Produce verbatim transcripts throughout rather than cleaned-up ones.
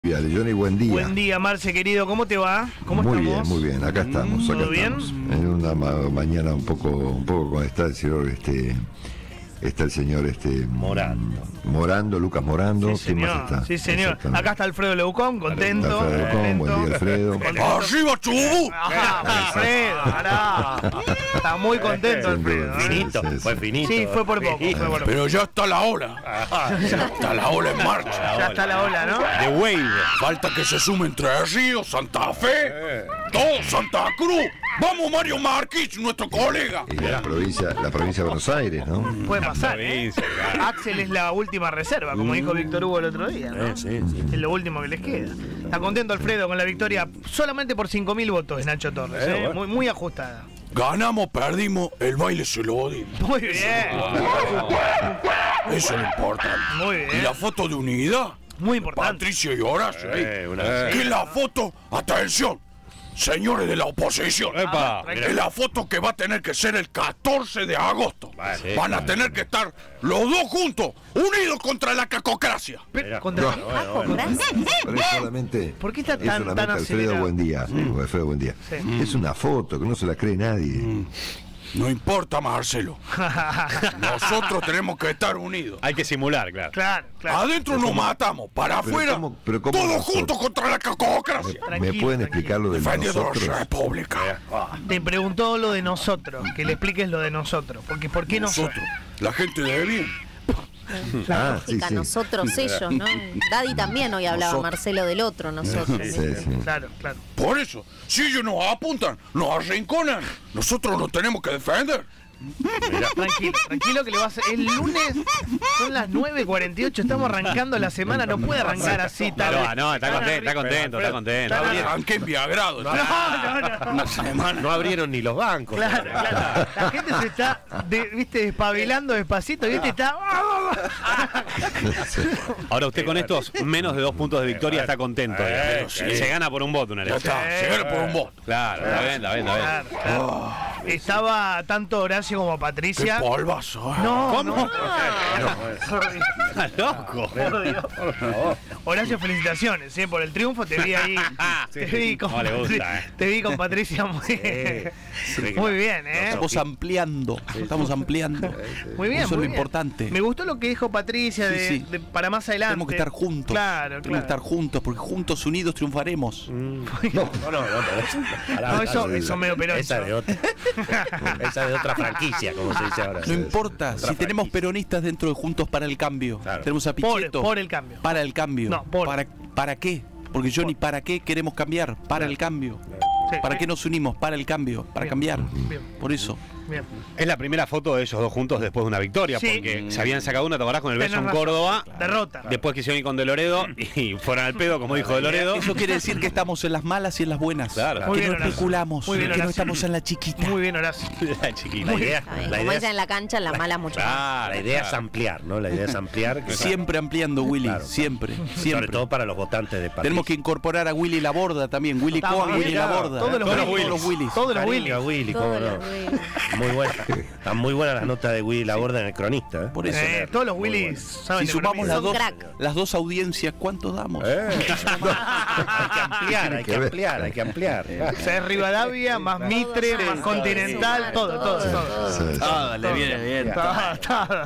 Johnny, buen día. Buen día, Marce, querido. ¿Cómo te va? ¿Cómo muy estamos? Muy bien, muy bien. Acá estamos. Acá ¿Todo bien? estamos. En una ma mañana un poco, un poco con está el señor, este, está el señor, este, Morando. Morando, Lucas Morando. Sí, ¿Quién señor. más está? Sí, señor. Acá está Alfredo Leucón, contento. Alfredo Leucón, buen día, Alfredo. ¡Arriba, Chubut! Ah, Alfredo, pará. Está muy contento, Alfredo. ¿eh? Finito, Sí, sí. fue finito. Sí, fue por poco. Fue por poco. Pero ya está la ola. Ya está la ola en marcha. Ya está la ola, ¿no? The Wave. Falta que se sume Entre Ríos, Santa Fe, todo Santa Cruz. Vamos, Mario Márquez, nuestro colega. Y la provincia, la provincia de Buenos Aires, ¿no? Puede pasar, ¿eh? Axel es la última reserva, como dijo Víctor Hugo el otro día, ¿no? Sí, sí. Es lo último que les queda. Está contento Alfredo con la victoria solamente por cinco mil votos de Nacho Torres, ¿eh? Muy, muy ajustada. Ganamos, perdimos, el baile se lo dimos. Muy bien. Eso es lo importante. Muy bien. Y la foto de unidad, Muy importante. Patricia y Horacio, Eh, ¿eh? una- Que es la foto, atención, señores de la oposición. Epa. Es la foto que va a tener que ser el catorce de agosto. Sí, Van a tener que estar los dos juntos, unidos contra la cacocracia. Pero, contra- Pero es solamente. ¿Por qué está es tan- solamente tan Alfredo, acelerado? buen día. Alfredo, buen día. Sí. Es una foto que no se la cree nadie. No importa, Marcelo. Nosotros tenemos que estar unidos. Hay que simular, claro. Claro, claro. Adentro nos matamos, para Pero afuera, cómo- pero cómo todos nosotros- juntos contra la cacocracia. ¿Me Tranquilo, pueden tranquilo. explicar lo de Defendiendo la nosotros? República. Te preguntó lo de nosotros, que le expliques lo de nosotros. Porque ¿por qué nosotros? Nosotros, la gente de bien. Ah, sí, Lógica, sí. nosotros, ellos, ¿no? Daddy también hoy hablaba, Nosotros. Marcelo, del otro, nosotros. Sí, sí. Claro, claro. Por eso, si ellos nos apuntan, nos arrinconan, nosotros nos tenemos que defender. Tranquilo, tranquilo que le vas a... El lunes son las nueve cuarenta y ocho, estamos arrancando la semana, no puede arrancar así tal. No, no, está contento, está contento, está contento. Está bien. Arranqué enviagrado. No, no, no. Una semana. No abrieron ni los bancos. Claro, claro. La gente se está, de- viste, despabilando despacito, viste, está... Ahora usted con estos menos de dos puntos de victoria está contento. digamos. sí. Se gana por un voto una Ya elección. está, se gana por un voto. Claro, está bien, está bien, está bien. Claro, claro. Estaba tanto Horacio como Qué Patricia. polvazo. ¿eh? No, ¿Cómo? no. Está loco. Por Dios. Horacio, felicitaciones, ¿eh? Por el triunfo. Te vi ahí. Te vi con, No le gusta, eh. te vi con Patricia muy, muy bien, ¿eh? Estamos ampliando, estamos ampliando. Muy bien. Eso es muy lo bien. importante. Me gustó lo que dijo Patricia de, Sí, sí. de- para más adelante. Tenemos que estar juntos. Claro, Tenemos que claro. estar juntos, porque juntos, unidos, triunfaremos. No, no, no. No, eso, eso medio peroncho. Esa de otra. Esa de otra franquicia, como se dice ahora. No importa, si tenemos peronistas dentro de Juntos para el Cambio, Claro. tenemos a Por, Pichetto. por el cambio. Para el cambio. No, por. ¿Para, ¿Para qué? Porque yo ni para qué queremos cambiar. Para el cambio. Sí. ¿Para qué nos unimos? Para el cambio. Para Bien. cambiar. Bien. Por eso. Bien. Es la primera foto de ellos dos juntos después de una victoria, Sí. porque se habían sacado una, ¿te acordás? Con el beso Tenés en razón. Córdoba. Derrota. Después quisieron ir con De Loredo y fueron al pedo, como dijo De Loredo. Eso quiere decir que estamos en las malas y en las buenas. Claro. Muy Que bien, no Horacio. especulamos. Muy bien, Que no Horacio. estamos en la chiquita. Muy bien, Horacio. La chiquita. Muy bien. Está bien, la como idea dicen en la cancha, en las malas mucho más. Claro, La idea es ampliar, ¿no? La idea es ampliar. que- Siempre ampliando, Willy. Claro. Siempre. Sobre Siempre. todo para los votantes de partido. Tenemos que incorporar a Willy Laborda también. Willy Está Cohen, bien, Willy claro. Laborda. Todos los Todos Willys. los Willys. Todos los Cariño a Willy. Willy, cómo Todos no. los Willy. Muy buena. Están muy buenas las notas de Willy Laborda en el cronista, ¿eh? Por eso. Eh, todos los Willys saben Si de sumamos economía. las dos, crack. las dos audiencias, ¿cuánto damos? Eh. Hay que ampliar, hay que ampliar, hay que ampliar. O sea, es Rivadavia, más Mitre, más Continental, todo, todo, todo. Sí, sí. Ah, le viene bien. Todo, todo.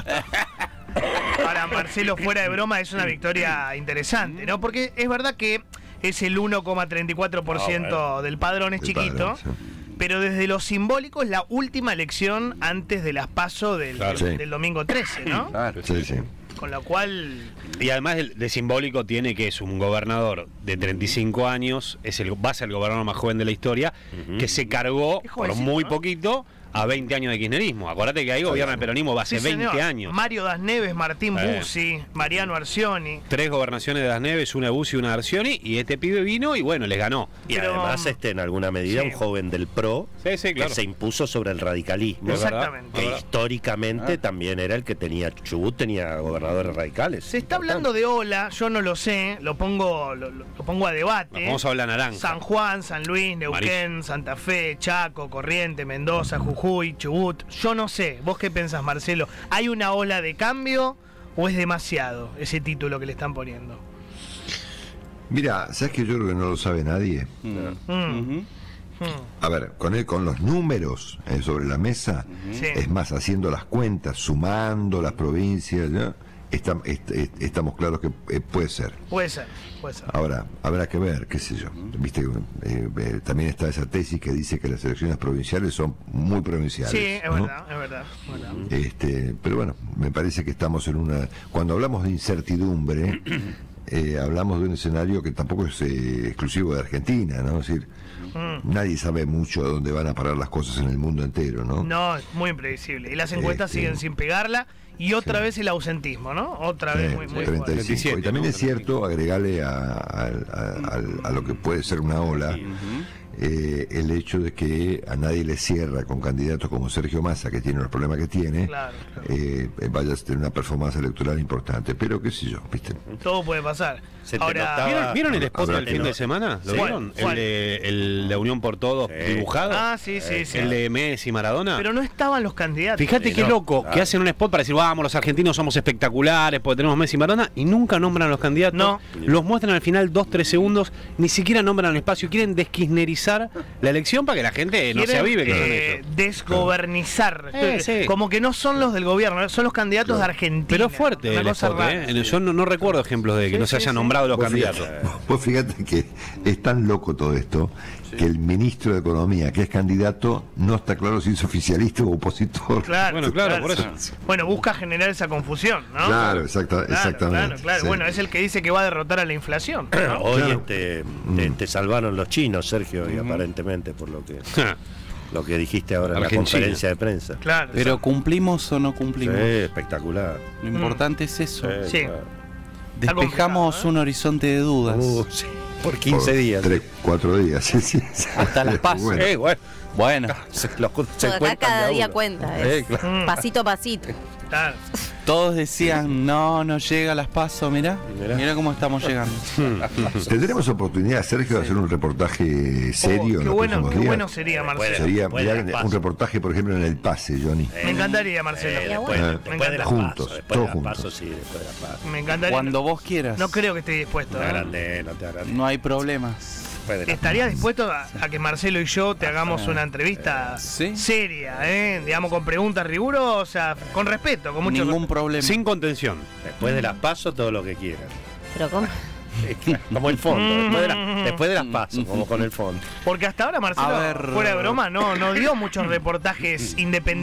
Para Marcelo, fuera de broma, es una victoria interesante, ¿no? Porque es verdad que es el uno coma treinta y cuatro por ciento del padrón, es Del chiquito, padrón, sí. pero desde lo simbólico es la última elección antes de las PASO del, Claro. del, Sí. del domingo trece, ¿no? Claro. Sí, sí. Con lo cual... Y además de, de simbólico tiene que es un gobernador de treinta y cinco años, es el, va a ser el gobernador más joven de la historia, que se cargó Es por jovencito, muy ¿no? poquito a veinte años de kirchnerismo. Acuérdate que ahí gobierna el peronismo hace Sí, veinte señor. años. Mario Das Neves, Martín Eh. Bussi, Mariano Arcioni. Tres gobernaciones de las Neves, una de Bussi y una de Arcioni, y este pibe vino y bueno, les ganó. Y Pero- además, este, en alguna medida, Sí. un joven del P R O Sí, sí, claro. que se impuso sobre el radicalismo. Es verdad, Exactamente. es Que verdad. históricamente Ah. también era el que tenía. Chubut tenía gobernadores radicales. Se está hablando de Ola, yo no lo sé, lo pongo, lo, lo pongo a debate. Vamos a hablar naranja. San Juan, San Luis, Neuquén, Amarillo. Santa Fe, Chaco, Corrientes, Mendoza, Jujuy, Chubut. Yo no sé, ¿vos qué pensás, Marcelo? ¿Hay una ola de cambio o es demasiado ese título que le están poniendo? Mira, ¿sabes que yo creo que no lo sabe nadie? Mm. Ujú. A ver, con él, con los números eh, sobre la mesa, Sí. es más, haciendo las cuentas, sumando las provincias, ¿no? Está- est- est- estamos claros que eh, puede ser. Puede ser, puede ser. Ahora, habrá que ver, qué sé yo. Viste, eh, eh, también está esa tesis que dice que las elecciones provinciales son muy provinciales. Sí, es ¿no? verdad, es verdad. es verdad. Este, pero bueno, me parece que estamos en una... Cuando hablamos de incertidumbre, eh, hablamos de un escenario que tampoco es eh, exclusivo de Argentina, ¿no? Es decir, Mm. nadie sabe mucho a dónde van a parar las cosas en el mundo entero, ¿no? No, es muy imprevisible. Y las encuestas Este, siguen sin pegarla. Y otra sí. vez el ausentismo, ¿no? Otra vez Eh, muy, muy treinta y fuerte. cinco. veintisiete, Y también ¿no? es cierto, agregarle a, a- a- a- a lo que puede ser una ola, eh, el hecho de que a nadie le cierra con candidatos como Sergio Massa, que tiene los problemas que tiene, Claro, claro. eh, vaya a tener una performance electoral importante. Pero qué sé yo, ¿viste? Todo puede pasar. Se te Ahora, notaba- ¿Vieron, vieron el spot Habrá del que fin no. de semana? ¿Lo Sí. vieron? ¿Cuál? El de, el de Unión por Todos Sí. dibujado. ah, sí, sí, sí. El de Messi Maradona. Pero no estaban los candidatos. Fíjate Sí, qué no, loco, claro. que hacen un spot para decir, vamos, los argentinos somos espectaculares porque tenemos Messi y Maradona, y nunca nombran a los candidatos. No. Los muestran al final dos, tres segundos, ni siquiera nombran el espacio. Quieren desquisnerizar la elección para que la gente no se Quieren, avive que son eh, ellos. desgobernizar. Eh, sí. Como que no son los del gobierno, son los candidatos de Argentina. Pero fuerte Una el cosa spot, rara. ¿eh? Yo no, no recuerdo ejemplos de que Sí, no se sí, hayan sí. nombrado los Vos candidatos. fíjate, vos fíjate que es tan loco todo esto que el ministro de Economía, que es candidato, no está claro si es oficialista o opositor. Claro, Bueno, claro, por eso. Bueno, busca generar esa confusión, ¿no? Claro, exacta- Claro, exactamente. Claro, claro. Sí. Bueno, es el que dice que va a derrotar a la inflación, ¿no? Hoy Claro. te, te- te salvaron los chinos, Sergio, y aparentemente por lo que lo que dijiste ahora en la Argentina. conferencia de prensa. Claro. Pero ¿cumplimos o no Sí, cumplimos? espectacular. Lo importante es eso. Sí. claro. Despejamos complicado, ¿eh? un horizonte de dudas. Uh, sí, por quince Por días. Tres, cuatro días, sí, sí. Hasta las PASO. Bueno. Eh, bueno, Bueno, se, lo- se Acá cuentan cada de a día uno. cuenta, Eh, es claro. Mm, pasito a pasito. claro. todos decían, no, no llega a las PASO, mirá. Mirá. Mirá cómo estamos llegando. ¿Tendremos oportunidad, Sergio, de hacer un reportaje serio Oh, en qué los bueno, próximos qué días? bueno sería, Marcelo. Sería Después de mirá, las un PASO. reportaje, por ejemplo, en el pase, Johnny. Me encantaría, Marcelo. Eh, Ya, después, bueno. después Me de las Juntos, pasos, después todos de las juntos. pasos, sí, después de las pasos. Me encantaría. Cuando vos quieras. No creo que esté dispuesto. No te ¿eh? agrandes, no te agrandes. No hay problemas. Después de las ¿Estarías dispuesto a, a que Marcelo y yo te hagamos una entrevista Sí. seria, eh? digamos, con preguntas rigurosas, con respeto, con mucho Ningún respeto? problema. Sin contención. Después de las pasos, todo lo que quieran. Pero ¿cómo? Como el fondo, después de, la- después de las pasos, como con el fondo. Porque hasta ahora Marcelo, A ver. fuera de broma, no, no dio muchos reportajes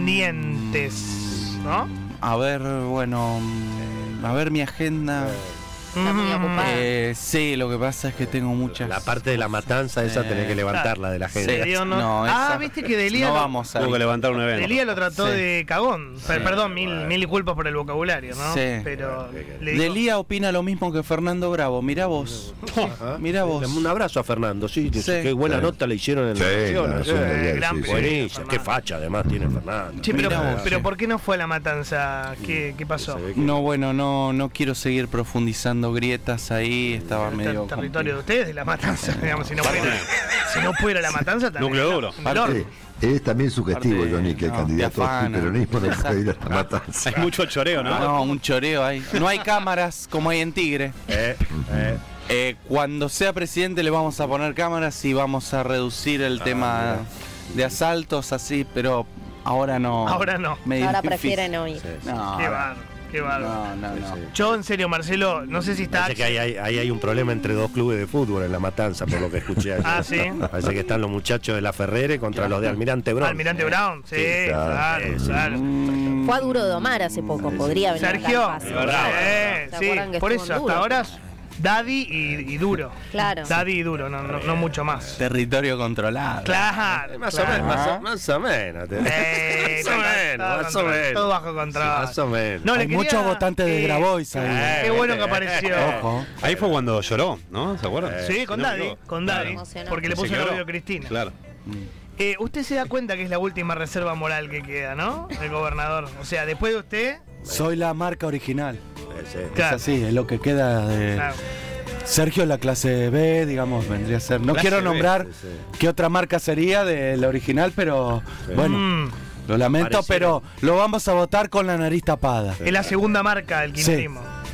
independientes, ¿no? A ver, bueno, mm, a ver mi agenda. Está muy ocupada. Eh, sí, lo que pasa es que tengo muchas. La parte de la matanza, esa Eh, tenés que levantarla de la Sí. gente. ¿Serio? No. No, Ah, esa- viste que Delía No lo- vamos a Tuvo que levantar un evento. Delía lo trató Sí. de cagón. Per- Perdón, mil, mil disculpas por el vocabulario, ¿no? Sí. Pero le dijo- Delía opina lo mismo que Fernando Bravo. Mirá vos. Ajá. Mirá vos. Un abrazo a Fernando, sí, Sí. qué buena Sí. nota le hicieron en Sí, la la nación. Nación eh. Mundial, gran sí, sí. periodista, Buenísimo, qué Fernando. facha además tiene Fernando. Che, pero, Mirá vos, pero sí. ¿por qué no fue a la matanza? ¿Qué, qué pasó? Se ve que- No, bueno, no, no quiero seguir profundizando grietas ahí. Estaba Ter- medio. territorio de ustedes, de la matanza, digamos, si no fuera, si no fuera la matanza también. Núcleo duro. en el horno. Eh, es también sugestivo, Aparte, Johnny, que el no, candidato te afana. antiperonismo no puede ir a la matanza. Hay mucho choreo, ¿no? No, un choreo ahí. No hay cámaras como hay en Tigre. Eh, eh. Eh, cuando sea presidente le vamos a poner cámaras y vamos a reducir el tema de asaltos así, pero ahora no. Ahora no. Medio Ahora difícil. prefieren oír. Sí, sí. No, Qué no, bárbaro, qué bárbaro. no, no, no. Yo, en serio, Marcelo, no sé si está. Parece que ahí hay, ahí hay un problema entre dos clubes de fútbol en la matanza, por lo que escuché ayer. Ah, ¿sí? Parece que están los muchachos de la Ferrere contra los de Almirante Brown. Almirante Brown, sí, Sí, claro, claro. claro. Mm, Fue a Duro de Omar hace poco, podría venir Sergio, acá al Paso. eh, ¿Se sí, acuerdan que por estuvo eso, en hasta Duro? ahora, Daddy y, y Duro. Claro. Daddy y Duro, no, no, no mucho más. Territorio controlado. Claro. Eh, Más claro. o menos, más o, más o menos. te- Eh, más o todo menos, más o control, menos. todo bajo control. Más o menos. No, le Hay quería- muchos votantes de eh, Grabois ahí. Qué bueno que apareció. Ojo. Ahí fue cuando lloró, ¿no? ¿Se acuerdan? Sí, con Si no me Daddy, equivoco. con Daddy, Emocionante. porque le Se puso el quebró. audio a Cristina. Claro. Eh, usted se da cuenta que es la última reserva moral que queda, ¿no? El gobernador. O sea, después de usted, Soy la marca original. Eh, sí. claro, Es así, es lo que queda de. claro. Sergio es la clase B, digamos, vendría a ser. No Clase quiero B, nombrar sí, sí. qué otra marca sería de la original, pero bueno, Mm, lo lamento, Pareciera. pero lo vamos a votar con la nariz tapada. es la segunda marca del Sí. kirchnerismo.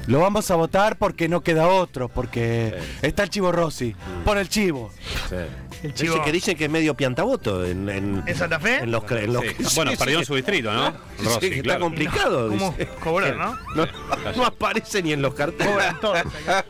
Lo vamos a votar porque no queda otro, porque está el Chivo Rossi, por el Chivo. Sí. El chivo. Ese que dicen que es medio piantavoto en, en, ¿En Santa Fe? en los, en los Sí. que- Bueno, sí, perdió sí. en su distrito, ¿no? Sí, Rossi, que está claro. complicado. ¿Cómo dice. cobró, no? No, no aparece ni en los carteles. Cobran todos acá.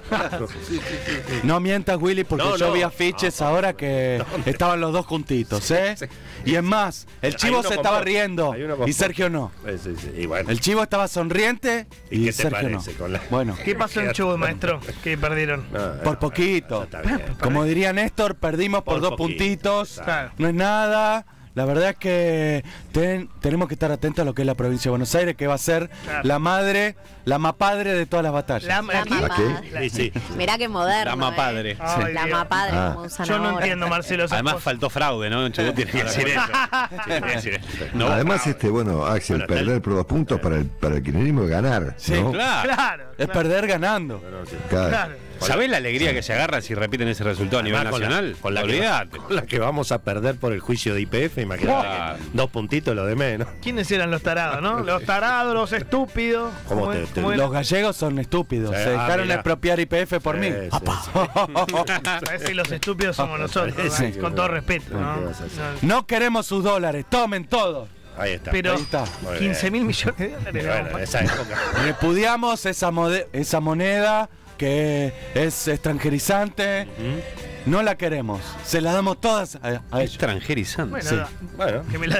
No mientas, Willy, porque No, yo no. vi afiches ahora que estaban los dos juntitos, ¿eh? Sí. Y es más, el Hay Chivo uno se con estaba por- riendo hay uno con y por- Sergio no. Sí, sí, sí. Y bueno, El Chivo estaba sonriente ¿Y y, qué te Sergio no. parece con la- Bueno, ¿Qué pasó en Chubut, maestro? Que perdieron. no, no, por poquito. está bien. Como diría Néstor, perdimos por, Por dos poquito, puntitos. exacto. Claro. No es nada. La verdad es que ten- tenemos que estar atentos a lo que es la provincia de Buenos Aires, que va a ser Claro. la madre, la mapadre de todas las batallas. La, La aquí- mamá. Sí, sí. Mirá qué moderno. La mapadre. eh. Ay, La Dios. mapadre, Ah. como usan Yo no ahora. entiendo, Marcelo. esas Además cosas. faltó fraude, ¿no? Chubut tiene que decir eso. Tiene que decir eso. No, Además, fraude. este, bueno, Axel, Bueno, está perder el- por dos puntos para el, para el kirchnerismo es ganar. Sí, ¿no? Claro. Claro. Es claro, perder ganando. Claro. Claro. ¿Sabés la alegría que se agarra si repiten ese resultado a nivel Además, con la- nacional? Con la, que, Olvídate. con la que vamos a perder por el juicio de I P F, imagínate Claro. que dos puntitos lo de menos. ¿Quiénes eran los tarados, no? Los tarados, los estúpidos. ¿Cómo te- es? te- ¿Cómo es? Los gallegos son estúpidos. Sí, Se ah, dejaron mirá. expropiar I P F por mí. Sí, sí, Apa. Parece que los estúpidos somos nosotros, Sí. ¿no? Con todo respeto, ¿no? ¿Qué vas a hacer? No. No queremos sus dólares, tomen todo. Ahí está. Pero Ahí está. Muy bien. quince mil millones de dólares. Y le bueno, vamos en a- esa época. Repudiamos esa, mode- esa moneda que es extranjerizante. No la queremos. Se la damos todas a, a ellos. Extranjerizante. Bueno, Sí. da- Bueno, que me la...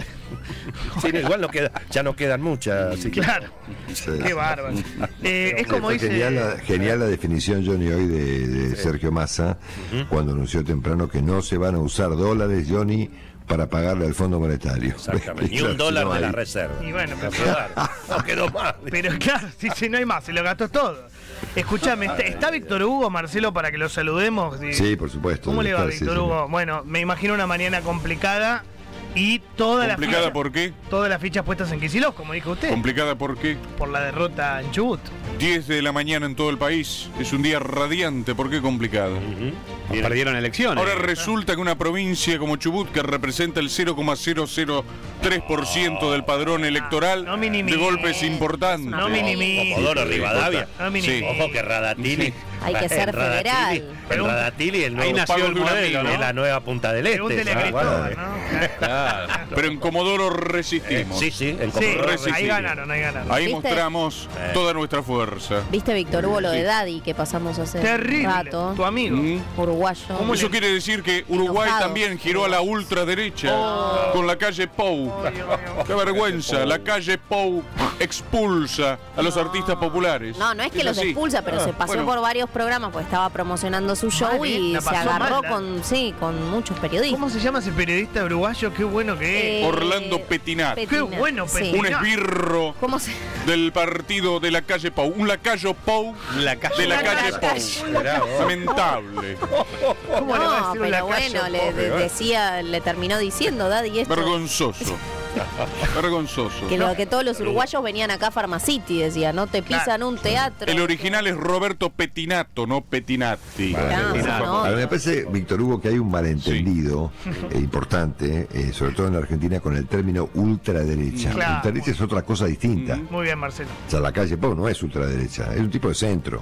sí, igual no queda, ya no quedan muchas. Así que Claro, Sí. qué bárbaro. Eh, es como Fue dice... genial, la, genial la definición, Johnny, hoy de, de Sergio Massa, cuando anunció temprano que no se van a usar dólares, Johnny, para pagarle al Fondo Monetario. Exactamente. Ni Claro, un dólar no de la hay. reserva. Y bueno, pero- Claro, no quedó más. Pero claro, si, si no hay más, se lo gastó todo. Escuchame, ¿está, está Víctor Hugo, Marcelo, para que lo saludemos? Sí, por supuesto. ¿Cómo le va, Está, sí, Víctor sí. Hugo? Bueno, me imagino una mañana complicada y todas las ¿Complicada fichas, por qué? todas las fichas puestas en Kicillof, como dijo usted, ¿Complicada por qué? por la derrota en Chubut. diez de la mañana en todo el país. Es un día radiante. ¿Por qué complicado? Perdieron elecciones. Ahora resulta que una provincia como Chubut, que representa el cero coma cero cero tres por ciento del padrón electoral, No de minimice. golpe es importante. No minimice. Comodoro Rivadavia. No minimice. Sí. Ojo que Radatili. Hay que en ser Radatili- federal. En Pregun- Radatili el Ahí nuevo nació pago el de un modelo, amigo, es la nueva Punta del Este. Pregúntele a Ah, Cristóbal, bueno. ¿no? Claro. Pero en Comodoro Eh, resistimos. Sí, sí, en Sí, Comodoro ahí resistimos. ganaron, ahí ganaron. Ahí ¿Viste? mostramos Eh. toda nuestra fuerza. ¿Viste, Víctor Hugo, lo de Daddy que pasamos hace Terrible. rato? Tu amigo. Mm. Uruguayo. ¿Cómo Eso le- quiere decir que Uruguay Enojado. también giró a la ultraderecha con la calle Pou. Qué vergüenza, la calle Pou expulsa a los artistas populares. No, no es que Es los así. expulsa, pero Ah, se pasó bueno. por varios programas porque estaba promocionando su show Mal, ¿eh? y La se pasó agarró mal, ¿eh? con, sí, con muchos periodistas. ¿Cómo se llama ese periodista uruguayo? Qué bueno que es. Eh, Orlando Petinat. Qué bueno, sí. Petinat. Un esbirro ¿Cómo se...? del partido de la calle Pou. Un lacayo Pou La calle. de la Una calle calle. Pou. Lamentable. ¿Cómo le va a No, decir un pero lacayo bueno, le pobre? de- decía, le terminó diciendo Daddy esto. Vergonzoso. Vergonzoso. Que, lo, que todos los uruguayos venían acá a Pharmacity, decía, no te pisan Claro. un teatro. El original es Roberto Petinato, no Petinati. Claro, Petinati. no. A mí me parece, Víctor Hugo, que hay un malentendido eh, importante, eh, sobre todo en la Argentina, con el término ultraderecha. Claro. Ultraderecha es otra cosa distinta. Muy bien, Marcelo. O sea, la calle Pou no es ultraderecha, es un tipo de centro.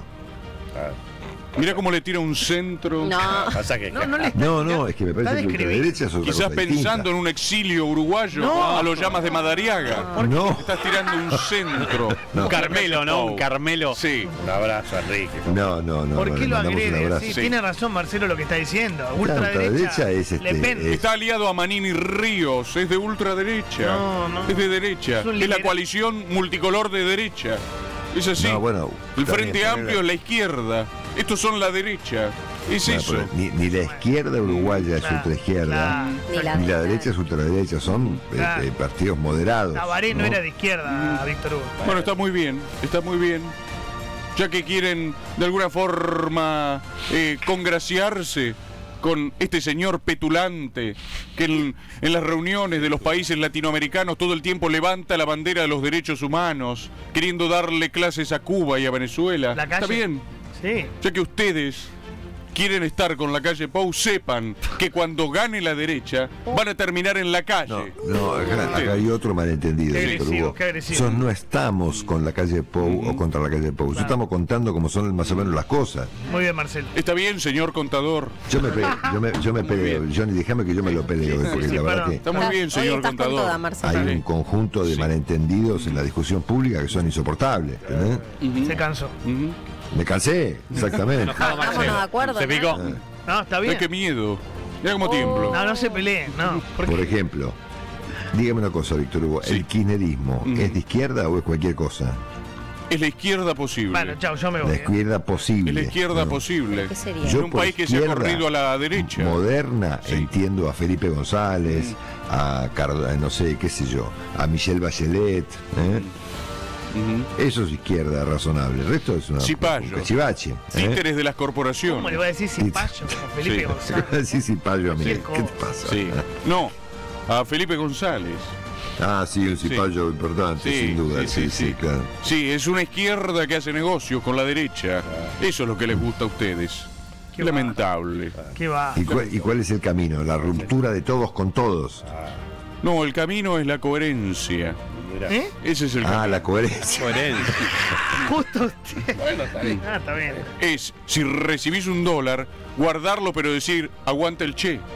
Mira cómo le tira un centro. No, Pasa que No, no le No, no, es que me Está parece que describiendo. ultraderecha es otra Quizás cosa pensando distinta. en un exilio uruguayo No. a los llamas de Madariaga. No, Estás tirando un centro. Un Carmelo, ¿no? Un Carmelo. Sí. un abrazo, Enrique. no, no, no. ¿Por no, qué le lo mandamos un agrede? abrazo. Sí, Sí. tiene razón Marcelo lo que está diciendo. ultraderecha Ultraderecha es, este, Le Pen. es- Está aliado a Manini Ríos, es de ultraderecha. No, no. Es de derecha. Es un Es la liberal. coalición multicolor de derecha. Es así. No, bueno, El está Frente bien, Amplio es la izquierda. Estos son la derecha. Es Bueno, eso. pero ni, ni la izquierda uruguaya es Claro, ultraizquierda, claro. Ni la- ni la derecha es ultraderecha, son eh, Claro. eh, partidos moderados. Tabaré no ¿no? era de izquierda, Víctor Hugo. Bueno, está muy bien, está muy bien. Ya que quieren de alguna forma eh, congraciarse con este señor petulante que en, en las reuniones de los países latinoamericanos todo el tiempo levanta la bandera de los derechos humanos, queriendo darle clases a Cuba y a Venezuela. La calle. Está bien, Sí. ya que ustedes quieren estar con la calle Pou, sepan que cuando gane la derecha van a terminar en la calle. No, no acá, acá hay otro malentendido, Qué Víctor agresivo, Hugo. qué agresivo. Nosotros no estamos con la calle Pou uh-huh. o contra la calle Pou. Nosotros estamos contando cómo son más o menos las cosas. Muy bien, Marcelo. Está bien, señor contador. Yo me, pe yo me, yo me peleo, Johnny, déjame que yo me lo peleo, porque sí, la verdad pero- que Está muy bien, Hoy señor estás con contador. toda, Marcelo. hay un conjunto de Sí. malentendidos en la discusión pública que son insoportables. ¿entendés? Se cansó. Ujú. Me cansé, exactamente. Estamos de acuerdo, Se ¿no? picó. No, está Ay, bien. qué miedo. Mira cómo tiemblo. No, no se peleen, no. ¿Por Por qué? ejemplo, dígame una cosa, Víctor Hugo, Sí. ¿el kirchnerismo Mm. es de izquierda o es cualquier cosa? Es la izquierda posible. Bueno, chao, yo me La voy. ¿eh? izquierda posible. Es la izquierda ¿no? posible. ¿Qué sería? Yo En un por país que se ha izquierda corrido a la derecha. Moderna, Sí. entiendo a Felipe González, a Card no sé, qué sé yo, a Michelle Bachelet, ¿eh? Ujú. Eso es izquierda razonable. El resto es una Cipayo. un cachivache. ¿eh? Títeres de las ¿Cómo le corporaciones. voy a decir sin payo? Felipe Sí. González. Sí, Cipayo, amigo. Cualquier ¿Qué te pasa? Sí. No, a Felipe González. Ah, sí, un cipayo importante, Sí, sin duda. sí, Sí, sí, sí, sí. claro. Sí, es una izquierda que hace negocios con la derecha. Eso es lo que les gusta a ustedes. Qué Lamentable. ¿Qué va? ¿Y cuál, ¿Y cuál es el camino? La ruptura de todos con todos. No, el camino es la coherencia. Mirá. ¿Eh? Ese es el Ah, camino. la coherencia. Coherencia. Justo usted. Ah, está bien. Es, si recibís un dólar, guardarlo pero decir, aguanta el che.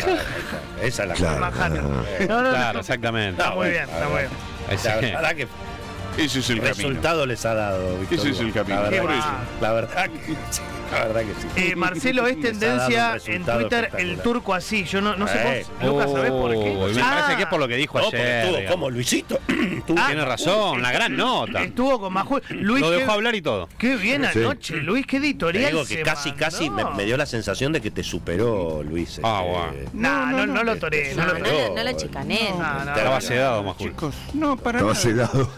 Esa es la Claro. Manhattan. ajá. No, no, Claro, no. exactamente. Está muy bien, está muy bien. Ese- La verdad que Ese es el camino. resultado les ha dado, Víctor Ese es Hugo. el camino. La Qué verdad, va. la verdad que sí. La verdad que sí. Eh, Marcelo, es Les ha dado un tendencia en resultado Twitter el espectacular. turco así. Yo no, no sé Eh. cómo. Lucas, ¿sabés por qué? Oh, y me Ah, parece que es por lo que dijo No, porque ayer. estuvo digamos. como Luisito. Tuvo- Ah, Tiene razón, una gran nota. Estuvo con Majul. Luis, Lo qué, dejó hablar y todo. qué bien Sí. anoche, Luis, qué Te editorial. digo se que casi, mandó. casi me, me dio la sensación de que te superó, Luis. Ah, este, bueno. No, no, no, lo toré, no No, lo no, toré. le- no le chicané. No, no, Estaba no. sedado, Majul. Chicos, no, para Estaba nada. sedado.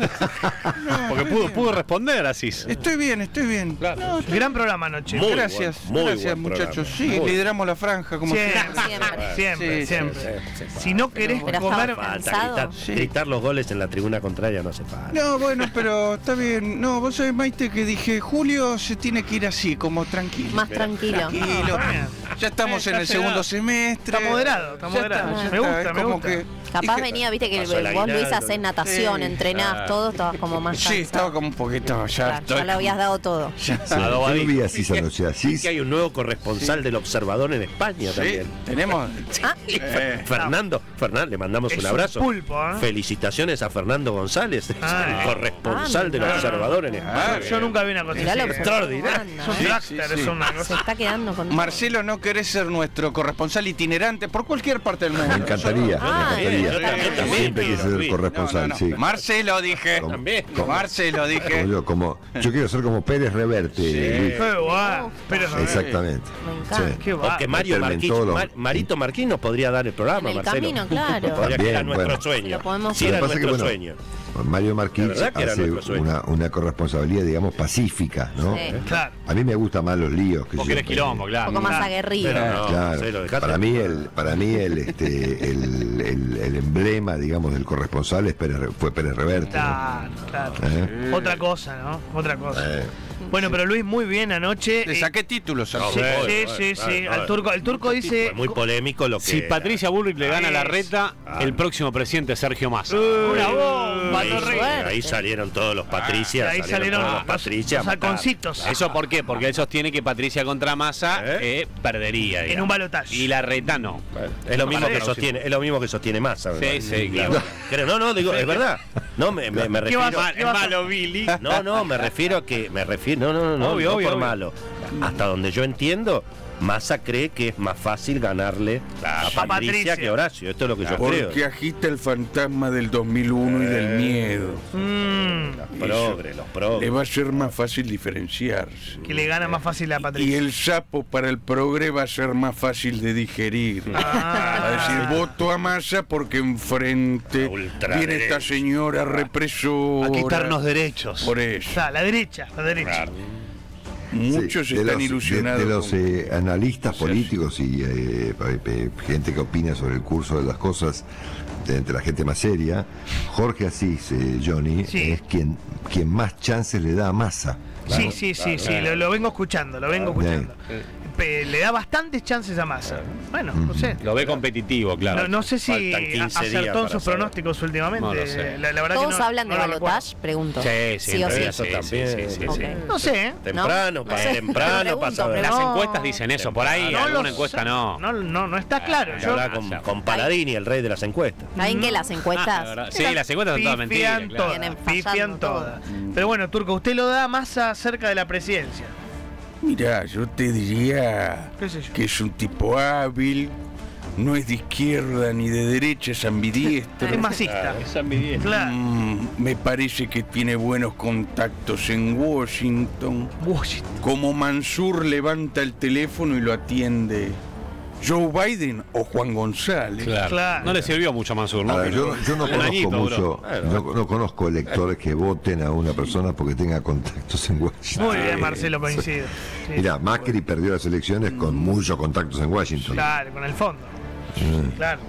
Porque pudo, pudo responder así. Estoy bien, estoy bien. No, Gran programa anoche. Muy gracias, buen- muy gracias buen muchachos. programa. Sí, Muy lideramos la franja como Siempre, Siempre. siempre, Sí, siempre. Sí, sí, Si no querés Pero comer. estaba falta cansado. gritar, Sí. gritar los goles en la tribuna contraria no hace falta. No, bueno, pero está bien. No, vos sabés, Maite, que dije, Julio se tiene que ir así, como tranquilo. Más tranquilo. Tranquilo. Ah, bien. Ya estamos en el segundo semestre. Está moderado, está Ya moderado. ya Me está, gusta, es me como gusta. que- Capaz dije- venía, viste que Pasó el vos, Luis, aguinaldo. hacés natación, Sí. entrenás, Ah. todo, estabas como más Sí, cansado. estaba como un poquito, ya Claro, estoy. ya lo habías dado todo. Sí, yo lo vi así esa noche. Así. Que hay un nuevo corresponsal del Observador en España Sí, también. tenemos. Ah, Eh, Fernando, Fernando, le mandamos Es un un abrazo. pulpo, ¿eh? Felicitaciones a Fernando González, Ah. el corresponsal Ah, del mirá. Observador en España. Ah, Yo nunca vi una cosa mirá así. lo ¿eh? Extraordinario. Es un Sí, dragster, sí, sí. es una se cosa. está quedando con. Marcelo, ¿no querés ser nuestro corresponsal itinerante por cualquier parte del mundo? Me encantaría, me Ah, encantaría. yo también, también Siempre quiero, quise ser Luis. corresponsal, No, no, no. sí. Marcelo, dije. Como- También. como- Marcelo, dije. como yo, como, yo quiero ser como Pérez Reverte, Luis. Qué guay. Pero no, Exactamente. Me encanta. Sí. Qué O va. que Mario Meterme en Marquich, todo lo- Mar- Marito Marquín nos podría dar el programa, En el Marcelo. camino, claro. Podría que era También, nuestro bueno. sueño. Lo podemos Sí, Lo que era pasa es que, nuestro bueno, sueño. Mario La Marquich verdad que era hace nuestro sueño. una, una corresponsabilidad, digamos, pacífica, ¿no? Sí. Claro. A mí me gustan más los líos. Que Vos yo- querés quilombo, Un claro. poco más Claro. aguerrido. Pero no, Claro, Marcelo, dejate- para mí el para mí el este el, el, el emblema, digamos, del corresponsal es Pérez- fue Pérez Reverte, ¿no? Claro, claro. ¿Eh? Otra cosa, ¿no? Otra cosa. Eh, Bueno, pero Luis, muy bien anoche. Le Eh, saqué títulos al No, Sí, bueno, sí, bueno, sí, claro, sí. claro. Al turco, el turco dice. Fue muy polémico lo que. Si Patricia Bullrich le gana la reta, Ah. el próximo presidente es Sergio Massa. Una bomba, Ahí, Torre. ahí salieron todos los Patricias. Ahí salieron todos los, los Patricias. los halconcitos. ¿Eso por qué? Porque él sostiene que Patricia contra Massa ¿Eh? eh, perdería. En digamos. un balotaje. Y la reta no. Es lo mismo Para que el sostiene, es lo mismo que sostiene Massa. ¿verdad? Sí, sí, Y claro. bueno, creo- no, no, digo, es verdad. No, me, me, me ¿Qué vas refiero. a- qué vas a- malo, Billy. No, no, me refiero a que. Me refiero. No, no, no, no, Obvio, no obvio, por obvio. malo. Hasta donde yo entiendo, Massa cree que es más fácil ganarle a A Patricia, Patricia. que a Horacio. Esto es lo que yo creo. Porque agita el fantasma del dos mil uno y del miedo. Mm, Los progres, los Le progres. va a ser más fácil diferenciarse. que le gana más fácil a Y Patricia. el sapo para el progre va a ser más fácil de digerir. Ah. Va a decir, voto a Massa porque enfrente La ultraderecha. viene esta señora represora. A quitarnos derechos. Por eso. O sea, la derecha, la derecha. Muchos sí, de están los- ilusionados. De, de los con- eh, analistas Sí, políticos y eh, eh, gente que opina sobre el curso de las cosas, de entre la gente más seria, Jorge Asís, eh, Johnny, Sí. es quien, quien más chances le da a Massa. Sí, sí, sí, sí, lo, lo vengo escuchando, lo vengo Bien. escuchando. pe- le da bastantes chances a Massa. Bueno, no sé. Lo ve competitivo, claro. No, no sé si Faltan quince días acertó en para sus saber. pronósticos últimamente. No lo sé. La, la verdad ¿Todos que no, hablan de no lo recuerdo. balotage? Pregunto. Sí, sí, Sí o sí. Eso sí, también. sí, sí, sí, Ok. sí. No sé, ¿eh? Temprano, No, para no sé. temprano, Pregunto, para saber. pero Las no. encuestas dicen eso, por ahí No alguna lo encuesta sé. no. No, no, no está claro. Hay que Yo, hablar con, con Paladini, el rey de las encuestas. ¿Saben que las Ah, encuestas la verdad. Sí, las encuestas son todas mentiras. pifian claro. todas, Vienen pifian fallando todas. Pero bueno, Turco, usted lo da más cerca de la presidencia. Mirá, yo te diría ¿Qué sé yo? que es un tipo hábil, no es de izquierda ni de derecha, es ambidiestro. Es masista. Es ambidiestro. Claro. Mm, me parece que tiene buenos contactos en Washington. Washington. Como Mansur levanta el teléfono y lo atiende Joe Biden o Juan González. Claro. Claro. No le sirvió mucho a Mansur, ¿no? Ahora, yo, yo no Un conozco añito mucho, duró. no, no conozco electores que voten a una persona porque tenga contactos en Washington. Muy bien, Marcelo, coincido. Sí. Mira, Macri perdió las elecciones con muchos contactos en Washington. Claro, con el fondo. Mm. Claro.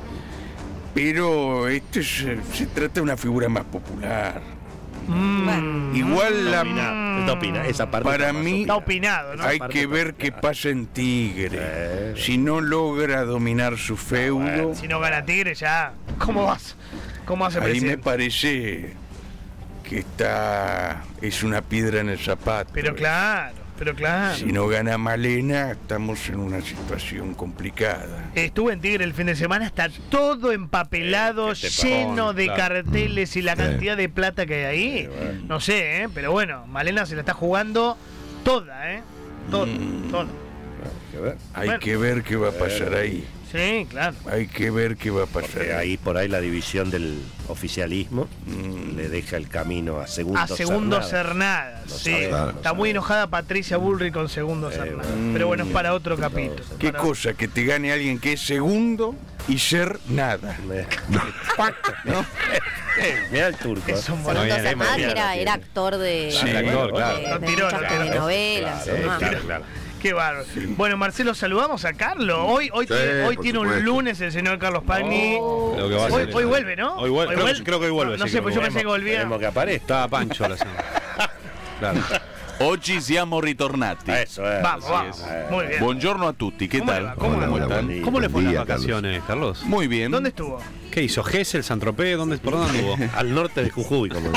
Pero este es, eh, se trata de una figura más popular. Mm, Igual la, ¿Qué opina? Esa parte para está más mí está opinado, ¿no? hay parte que ver particular. qué pasa en Tigre. Eh. Si no logra dominar su feudo, Si no gana Tigre, ya. ¿Cómo vas? ¿Cómo hace ahí me presidente? parece que está es una piedra en el zapato. Pero claro, pero claro. Si no gana Malena, estamos en una situación complicada. Estuve en Tigre el fin de semana, está todo empapelado, Eh, ¿qué te lleno pasa? de Claro. carteles y la Sí. cantidad de plata que hay ahí. No sé, ¿eh? Pero bueno, Malena se la está jugando toda, ¿eh? Toda, Mm. toda. Hay Bueno. que ver qué va a pasar ahí. Sí, claro. Hay que ver qué va a pasar Porque ahí. ahí por ahí la división del oficialismo Mm. le deja el camino a Segundo A Segundo Cernada. Cernada, No sí. sabe, no Está sabe. muy enojada Patricia Bullrich con Segundo Cernada. bueno. Pero bueno, es para otro capítulo. ¿Qué Para- cosa? Que te gane alguien que es segundo y ser nada. ¿No? Mira el turco. Es un ¿eh? boludo. Segundo bien, Cernada, bien, que era, bien. era actor de, Sí, de- actor, claro. de- Lo de tiró, muchas lo tiró. telenovelas y Claro, demás. Claro, claro. Qué bárbaro. Bueno, Marcelo, saludamos a Carlos. Hoy, hoy, Sí, tiene, hoy por tiene un supuesto. lunes el señor Carlos Pagni. Creo que va a Hoy, ser- hoy vuelve, ¿no? Hoy vuelve, creo, que- creo que hoy vuelve. No, no sí, sé, creo pues que yo pensé que volvía. Esperemos que aparezca. Estaba Pancho la semana. Claro. Oggi siamo ritornati. Eso es. Vamos, así vamos. es. Muy bien. Buongiorno a tutti, ¿qué ¿Cómo le tal? va? ¿Cómo le va? están? Buen ¿Cómo le fue día, las vacaciones, Carlos? Muy bien. ¿Dónde estuvo? ¿Qué hizo? ¿Gesell, Saint-Tropez? ¿Dónde, ¿Por dónde anduvo? Al norte de Jujuy, como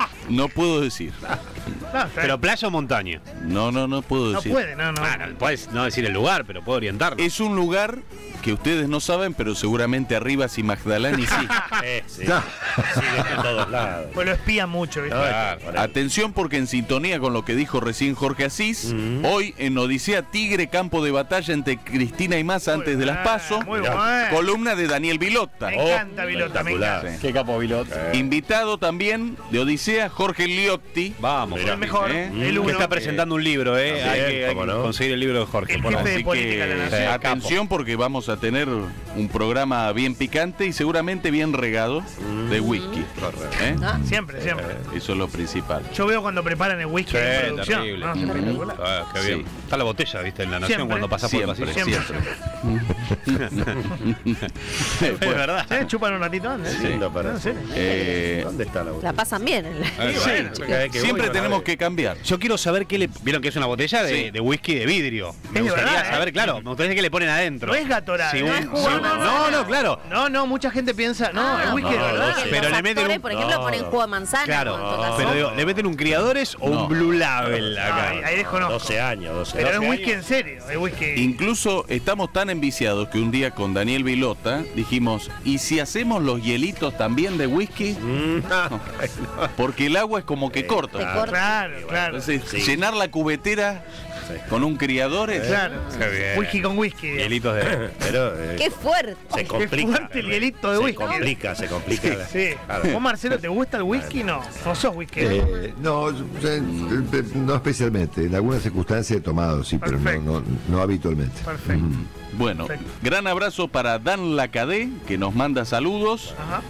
No puedo decir. No, está ¿Pero bien. playa o montaña? No, no, no puedo no decir. puede, no, no. Ah, no, puedes no decir el lugar, pero puedo orientarlo. Es un lugar que ustedes no saben, pero seguramente Arribas y Magdalani sí. Eh, sí. Ya. Sigue en todos lados. Pues lo espía mucho, ¿viste? No, Claro. por ahí. Atención porque en sintonía con lo que dijo recién Jorge Asís, Mm. hoy en Odisea Tigre, campo de batalla entre Cristina y Massa Muy antes de las bien, PASO, Muy Mirá. bueno. columna de Daniel Vilota. Me encanta, Vilota, me espectacular. encanta. Qué capo piloto. Invitado también de Odisea, Jorge Liotti. Vamos, El mejor, ¿eh? el que uno. está presentando un libro, ¿eh? También, hay que, hay cómo que no. conseguir el libro de Jorge. El por jefe favor. de Así política de la que nación. atención porque vamos a tener un programa bien picante y seguramente bien regado de whisky. ¿eh? Ah, siempre, siempre. Eso es lo principal. Yo veo cuando preparan el whisky Sí, en producción. terrible. ¿no? Es espectacular. Ah, qué bien. Sí. Está la botella, ¿viste? En la Nación Siempre. cuando pasa por el Siempre, pasillo. Siempre, siempre. Es verdad. ¿Sí? Chupan un ratito antes. Sí, no, para- No, en serio. Eh, ¿Dónde está la botella? La pasan bien. en la- Ah, Sí, sí. bueno. Cada vez que siempre voy, tenemos no que cambiar. Yo quiero saber qué le. Vieron que es una botella de, Sí. de whisky de vidrio. Me Es de gustaría verdad, ¿eh? saber, claro, me gustaría que le ponen adentro. No es Gatorade. Sí, no, un- es sí, jugo, un- no, no, claro. No, no, mucha gente piensa. No, Ah, es whisky de no, verdad. no, sí. Pero Los le meten actores, un- por ejemplo, no. ponen jugo de manzana. Claro, con Coca-Cola. pero digo, ¿le meten un criadores o No. un Blue Label acá? Ahí, ahí desconozco. doce años, doce Pero es años. whisky en serio. Es whisky. Incluso estamos tan enviciados que un día con Daniel Vilota dijimos, ¿y si hacemos los hielitos también de whisky? Mm, no. Porque el agua es como que Te corta. corta. Claro, claro. Entonces, Sí. llenar la cubetera con un criador es... Claro. Qué bien. Whisky con whisky. Hielitos de. Pero eh, ¡Qué fuerte! se Qué complica. fuerte el hielito de se whisky. complica, se complica. Sí. Claro. ¿Vos, Marcelo, te gusta el whisky? No. No sos whisky. Eh, no, yo- eh, no especialmente. En algunas circunstancias he tomado, sí, pero no, Perfecto. no, no habitualmente. Perfecto. Bueno, Perfecto. gran abrazo para Dan Lacadé, que nos manda saludos. Ajá.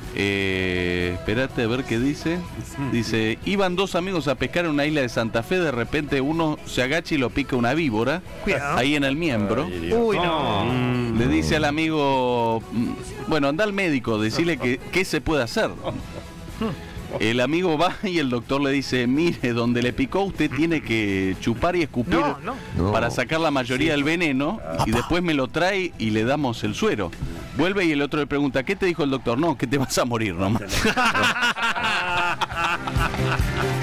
Eh, espérate a ver qué dice. Dice, iban dos amigos a pescar en una isla de Santa Fe, de repente uno se agacha y lo pica una víbora, Cuidado. ahí en el miembro. Ay, Dios. Uy, no. Mm. Le dice al amigo, mm, bueno, anda al médico, decirle que qué se puede hacer. El amigo va y el doctor le dice, mire, donde le picó usted tiene que chupar y escupir No, no. No. para sacar la mayoría del veneno y después me lo trae y le damos el suero. Vuelve y el otro le pregunta, ¿qué te dijo el doctor? No, que te vas a morir nomás.